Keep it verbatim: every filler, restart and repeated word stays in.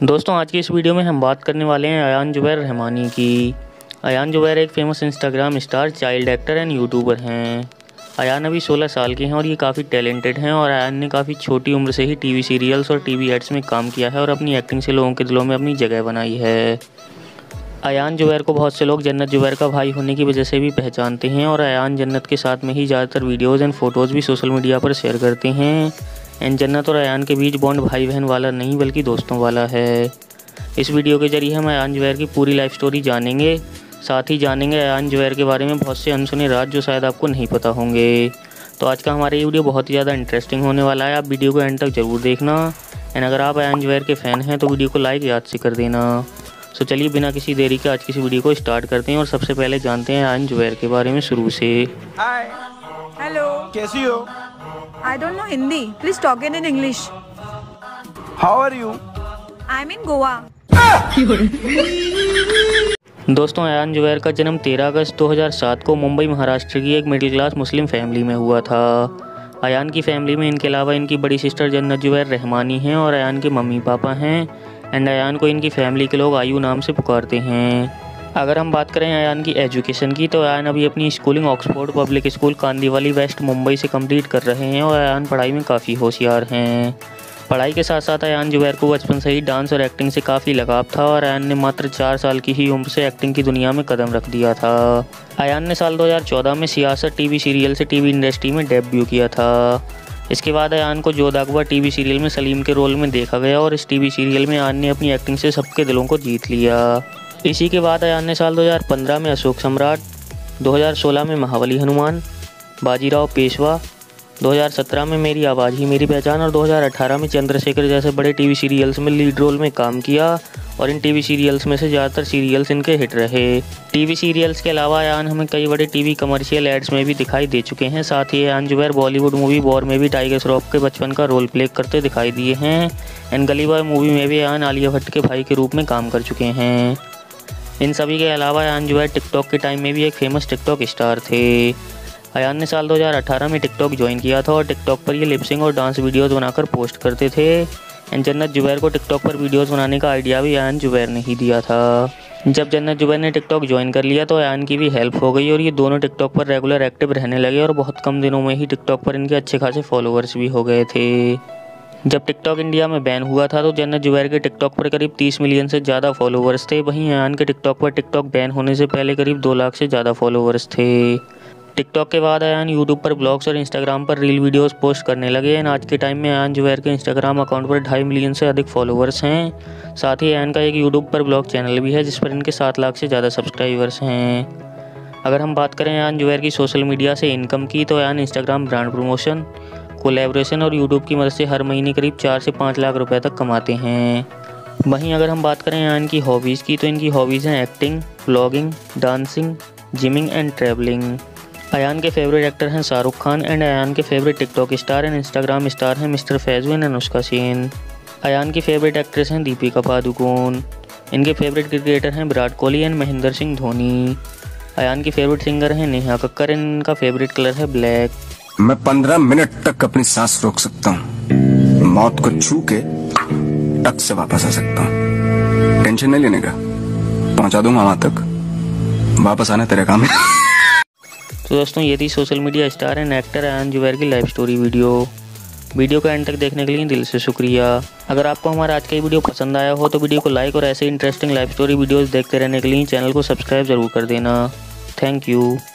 दोस्तों आज की इस वीडियो में हम बात करने वाले हैं अयान जुबैर रहमानी की। अयान जुबैर एक famous Instagram star, child actor and YouTuber हैं। अयान अभी सोलह साल के हैं और ये काफ़ी टैलेंटेड हैं और अयान ने काफ़ी छोटी उम्र से ही टीवी सीरियल्स और टीवी एड्स में काम किया है और अपनी एक्टिंग से लोगों के दिलों में अपनी जगह बनाई है। अयान जुबैर को बहुत से लोग जन्नत जुबैर का भाई होने की वजह से भी पहचानते हैं और अयान जन्नत के साथ में ही ज़्यादातर वीडियोज़ एंड फ़ोटोज़ भी सोशल मीडिया पर शेयर करते हैं। एंड जन्नत और अयान के बीच बॉन्ड भाई बहन वाला नहीं बल्कि दोस्तों वाला है। इस वीडियो के जरिए हम अयान जुबैर की पूरी लाइफ स्टोरी जानेंगे, साथ ही जानेंगे अयान जुबैर के बारे में बहुत से अनसुने राज जो शायद आपको नहीं पता होंगे। तो आज का हमारा ये वीडियो बहुत ही ज़्यादा इंटरेस्टिंग होने वाला है, आप वीडियो को एंड तक ज़रूर देखना। एंड अगर आप अयान जुबैर के फ़ैन हैं तो वीडियो को लाइक याद से कर देना। सो चलिए बिना किसी देरी के आज की इस वीडियो को स्टार्ट करते हैं और सबसे पहले जानते हैं अयान जुबैर के बारे में शुरू से। हाय, हेलो, कैसी हो? I don't know Hindi, please talk in English. How are you? I mean Goa. दोस्तों अयान जुबैर का जन्म तेरह अगस्त दो हज़ार सात को मुंबई महाराष्ट्र की एक मिडिल क्लास मुस्लिम फैमिली में हुआ था। अयान की फैमिली में इनके अलावा इनकी बड़ी सिस्टर जन्नत जुबैर रहमानी हैं और अयान के मम्मी पापा हैं। एंड अयान को इनकी फैमिली के लोग आयु नाम से पुकारते हैं। अगर हम बात करें अयान की एजुकेशन की तो अयान अभी अपनी schooling Oxford public school Kandivali west Mumbai से कंप्लीट कर रहे हैं और अयान पढ़ाई में काफ़ी होशियार हैं। पढ़ाई के साथ साथ अयान जुबैर को बचपन से ही डांस और एक्टिंग से काफ़ी लगाव था और अयान ने मात्र चार साल की ही उम्र से एक्टिंग की दुनिया में कदम रख दिया था। अयान ने साल दो हज़ार चौदह में सियासत टीवी सीरियल से टीवी इंडस्ट्री में डेब्यू किया था। इसके बाद अयान को जोधाकबर टीवी सीरियल में सलीम के रोल में देखा गया और इस टीवी सीरियल में अयान ने अपनी एक्टिंग से सबके दिलों को जीत लिया। इसी के बाद अयान ने साल दो हज़ार पंद्रह में अशोक सम्राट, दो हज़ार सोलह में महाबली हनुमान, बाजीराव पेशवा, दो हज़ार सत्रह में मेरी आवाज़ ही मेरी पहचान और दो हज़ार अठारह में चंद्रशेखर जैसे बड़े टीवी सीरियल्स में लीड रोल में काम किया और इन टीवी सीरियल्स में से ज़्यादातर सीरियल्स इनके हिट रहे। टीवी सीरियल्स के अलावा अयान हमें कई बड़े टीवी कमर्शियल एड्स में भी दिखाई दे चुके हैं। साथ ही Ayan Zubair Bollywood movie war में भी टाइगर श्रॉफ के बचपन का रोल प्ले करते दिखाई दिए हैं। एंड गली बॉय मूवी में भी अयान आलिया भट्ट के भाई के रूप में काम कर चुके हैं। इन सभी के अलावा अयान जुबैर टिकटॉक के टाइम में भी एक फेमस टिकटॉक स्टार थे। अयान ने साल दो हज़ार अठारह में टिकटॉक ज्वाइन किया था और टिकटॉक पर ये लिपसिंग और डांस वीडियोस बनाकर पोस्ट करते थे। एंड जन्नत जुबैर को टिकटॉक पर वीडियोस बनाने का आइडिया भी अयान जुबैर ने ही दिया था। जब जन्नत जुबैर ने टिकटॉक ज्वाइन कर लिया तो अयान की भी हेल्प हो गई और ये दोनों टिकटॉक पर रेगुलर एक्टिव रहने लगे और बहुत कम दिनों में ही टिकटॉक पर इनके अच्छे खासे फॉलोअर्स भी हो गए थे। जब टिकटॉक इंडिया में बैन हुआ था तो जन्नत जुबैर के टिकटॉक पर करीब तीस मिलियन से ज़्यादा फॉलोअर्स थे। वहीं अयान के टिकटॉक पर टिकटॉक बैन होने से पहले करीब दो लाख से ज़्यादा फॉलोअर्स थे। टिकटॉक के बाद अयान यूट्यूब पर ब्लॉग्स और इंस्टाग्राम पर रील वीडियोस पोस्ट करने लगे। एंड आज के टाइम में अयान जुबैर के इंस्टाग्राम अकाउंट पर ढाई मिलियन से अधिक फॉलोअर्स हैं। साथ ही अयान का एक यूट्यूब पर ब्लॉग चैनल भी है जिस पर इनके सात लाख से ज़्यादा सब्सक्राइबर्स हैं। अगर हम बात करें अयान जुबैर की सोशल मीडिया से इनकम की तो Ayan Instagram brand promotion, collaboration और यूट्यूब की मदद से हर महीने करीब चार से पाँच लाख रुपए तक कमाते हैं। वहीं अगर हम बात करें अयान की हॉबीज़ की तो इनकी हॉबीज़ हैं acting, vlogging, dancing, gymming and travelling. Ayan के फेवरेट एक्टर हैं शाहरुख खान एंड अयान के favourite TikTok star and Instagram star हैं मिस्टर फैज़ू एंड अनुष्का सेन। अयान की फेवरेट एक्ट्रेस हैं दीपिका पादुकोण। इनके फेवरेट क्रिकेटर हैं विराट कोहली एंड महेंद्र सिंह धोनी। अयान की फेवरेट सिंगर हैं नेहा कक्कर एंड इनका फेवरेट कलर है ब्लैक। मैं पंद्रह मिनट तक अपनी सांस रोक सकता हूँ, मौत को छू के टक से वापस आ सकता हूँ। टेंशन नहीं लेने का, पहुंचा दूंगा वहां तक, वापस आना तेरे काम है। तो दोस्तों ये थी social media star and actor Ayan Zubair की लाइफ स्टोरी वीडियो। वीडियो को एंड तक देखने के लिए दिल से शुक्रिया। अगर आपको हमारा आज का ये वीडियो पसंद आया हो तो वीडियो को लाइक और ऐसे इंटरेस्टिंग लाइफ स्टोरी वीडियोस देखते रहने के लिए चैनल को सब्सक्राइब जरूर कर देना। Thank you.